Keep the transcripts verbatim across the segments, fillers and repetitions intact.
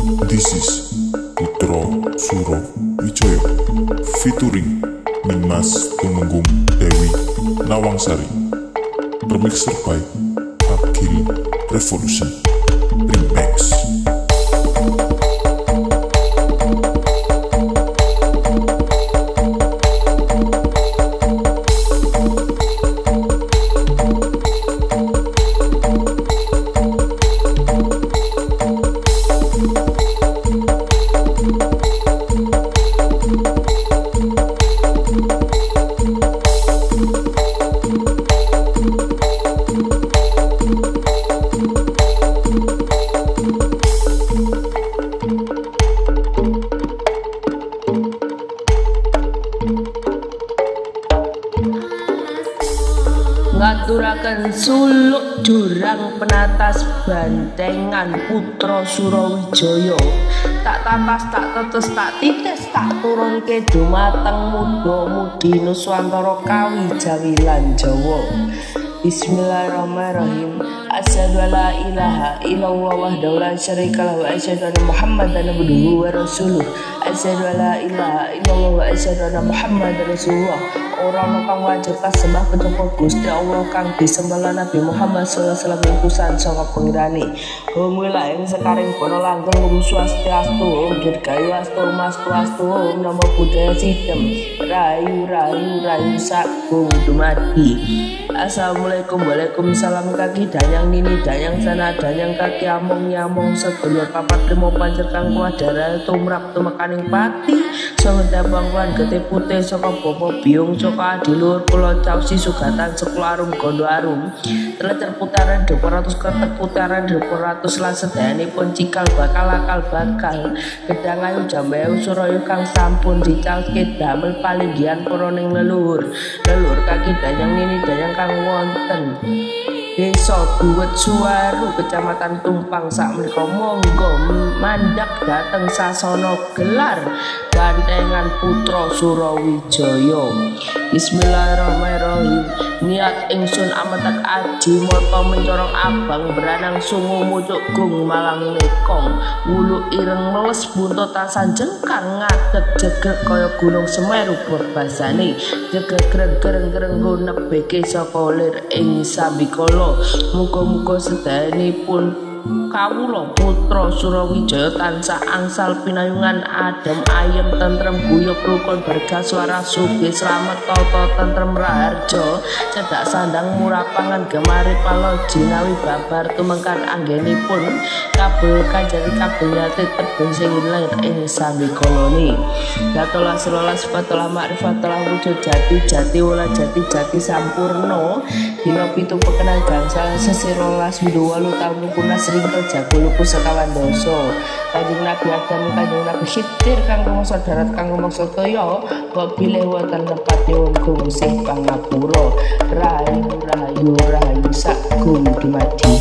This is Putra Suro Wijaya featuring Nimas Tumenggung Dewi Nawangsari, remixer by Akil Revolution Remix. Ngaturaken suluk jurang penatas bantengan Putra Surawijaya, tak tatas tak tetes tak tites tak turunke dumateng muda mudi nuswantara kawi Jawi lan Jawa. Bismillahirrahmanirrahim. Asyhadu alla ilaha illallah wahdahu la syarika lahu wa asyhadu anna Muhammadan abduhu wa rasuluh. Asyhadu alla ilaha illallah wa asyhadu anna Muhammadan rasulullah. Ora ana kang wajib kasembah kejaba Gusti Allah kang disembah Nabi Muhammad sallallahu alaihi wasallam kusan saka pengirane. Om wilayah sekaring kono langgeng Om Swastiastu, Om Dirgayu Astu, Mastu Astu, Om Namo Buddhaya Sidhem, Rayu Rayu Rayu Sagung dumadi. Assalamualaikum, waalaikumsalam kaki danyang nini danyang sana danyang kaki among nyamong sedulur papat limo panjer kang kuadara tumrap tumekaning pati sanga dabangwan gete putih saka bapa biung saka adilur kula causi sugatan sekula arum gondo arum telecer putaran dua ratus kretek putaran dua ratus lan sedayanipun cikal bakal akal bakal gedang ayu jambayu suraya kang sampun dicalke damel palinggihan para ning leluhur leluhur kaki danyang nini danyang kang wonten Desa Duwet Suwaru Kecamatan Tumpang sakmenika monggo mandhap dhateng sasana gelar bantengan Putra Surawijaya. Bismillahirrahmanirrahim. Niat ingsun ametek aji mata mencorong abang beranang sungu mucuk gung malang nekong wulu ireng meles buntut tasan jengkang ngadeg jeger kaya gunung Semeru berbasane jeger greng-greng greng nebeke saka lir ing sambikala. Muga-muga sedayanipun kawula Putra Surawijaya tansah angsal pinayungan adem ayem tentrem guyub rukun berkah swara sugih slamet tata tentrem raharja cedak sandang murapangan gemari palo jinawi babar tumengkan anggenipun kabeh kanjeng kabeh nyate tebing sing lair ing sambikalane datolah selolas fatolah makrifatolah wujud jati jati wala jati jati sampurna dina pitu pekenan gangsal sesirolas widu walu taun punas ringkel jagoluku sekawan doso kanjeng Nabi Adam kanjeng Nabi Khidir kang rumangsa darat kang rumangsa toya kok bilih wonten nepatipun gungsih pangapura rahayu rahayu rahayu sagung dumadi.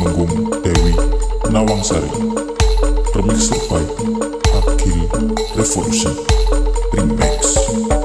Tumenggung Dewi Nawangsari. Remixer by Akil Revolution Remix.